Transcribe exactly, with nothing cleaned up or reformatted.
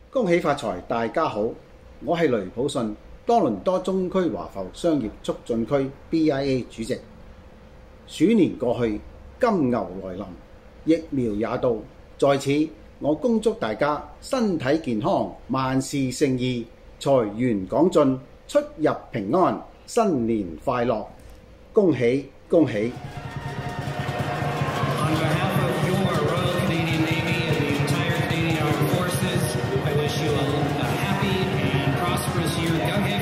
恭喜發財，大家好，我係雷普信，多倫多中區華埠商業促進區 B I A 主席。鼠年過去，金牛來臨，疫苗也到，在此我恭祝大家身體健康，萬事勝意，財源廣進，出入平安，新年快樂，恭喜恭喜！ On behalf of your Royal Canadian Navy and the entire Canadian Armed Forces, I wish you a, a happy and prosperous year. Go ahead.